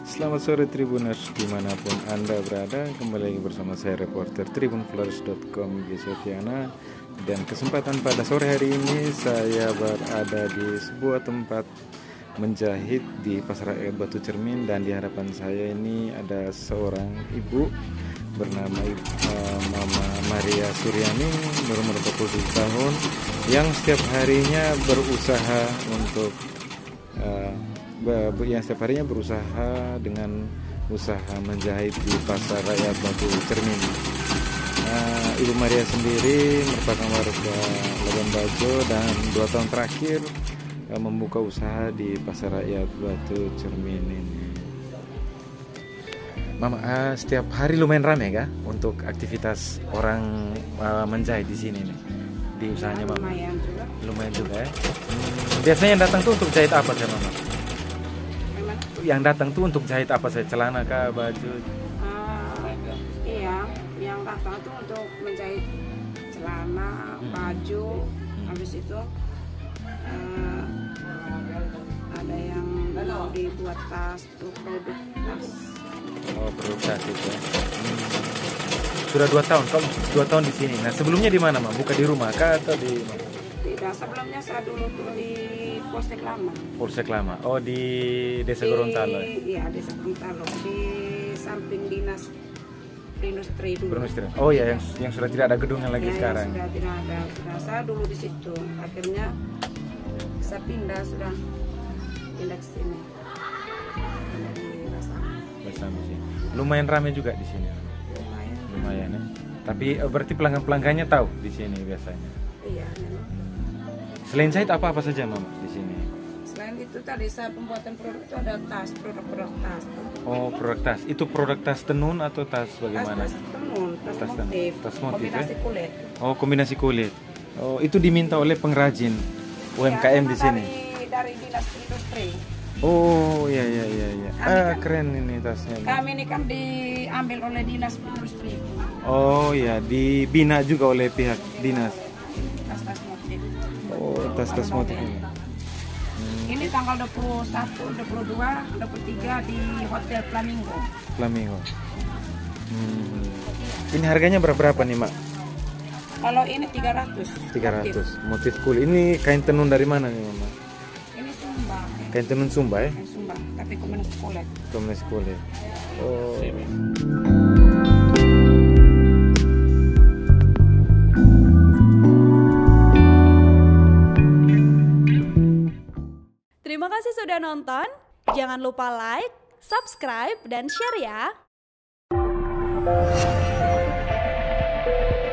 Selamat sore Tribuners dimanapun Anda berada. Kembali lagi bersama saya reporter tribunflowers.com Sofiana. Dan kesempatan pada sore hari ini saya berada di sebuah tempat menjahit di Pasar Rakyat Batu Cermin. Dan di hadapan saya ini ada seorang ibu bernama Mama Maria Suryani, berumur 47 tahun, yang setiap harinya berusaha untuk berusaha dengan usaha menjahit di Pasar Rakyat Batu Cermin. Ibu Maria sendiri merupakan warga Labuan Bajo dan 2 tahun terakhir membuka usaha di Pasar Rakyat Batu Cermin ini. Mama, setiap hari lumayan ramai kah untuk aktivitas orang menjahit di sini nih, di usahanya Mama? Lumayan juga ya. Biasanya yang datang tuh untuk jahit apa sih Mama? Yang datang tuh untuk jahit apa saja, celana kah, baju? Iya, yang datang tuh untuk menjahit celana, baju. Habis itu ada yang mau dibuat tas, tuh produk tas. Oh, produk tas itu. Sudah 2 tahun, kamu 2 tahun di sini. Nah, sebelumnya di mana, Mama? Buka di rumah kah atau di mana? Tidak, sebelumnya saya dulu tuh di Polsek Lama. Polsek Lama. Oh, di Desa Gorontalo. Iya, Desa Gorontalo, di samping dinas Perindustrian dulu. Perindustrian. Oh ya, yang sudah tidak ada gedungnya lagi Ya, sekarang. sudah tidak ada. Nah, saya dulu di situ. Akhirnya saya pindah ke sini. Bersama sini. Lumayan ramai juga di sini. Lumayan ya. Tapi berarti pelanggan-pelanggannya tahu di sini biasanya. Iya. Selain jahit apa saja Mama di sini? Selain itu tadi saya pembuatan produk itu ada tas, produk tas. Oh, produk tas. Itu produk tas tenun atau tas bagaimana? Tas tenun, tas motif, tas motif kombinasi ya? kulit. Oh, kombinasi kulit. Oh, itu diminta oleh pengrajin UMKM di sini. Dari dinas industri. Oh, iya. Keren ini tasnya. Kami ini kan diambil oleh dinas industri. Oh, iya, dibina juga oleh pihak dinas. Tas motif. Oh, tas motif ini. Ini tanggal 21, 22, 23 di Hotel Flamingo. Flamingo. Ini harganya berapa nih, Mak? Kalau ini 300. 300. Motif kulit. Ini kain tenun dari mana nih, Mama? Ini Sumba. Kain tenun Sumba ya? Kain Sumba, tapi kombinasi kulit. Kombinasi kulit. Oh. Terima kasih sudah nonton. Jangan lupa like, subscribe, dan share ya.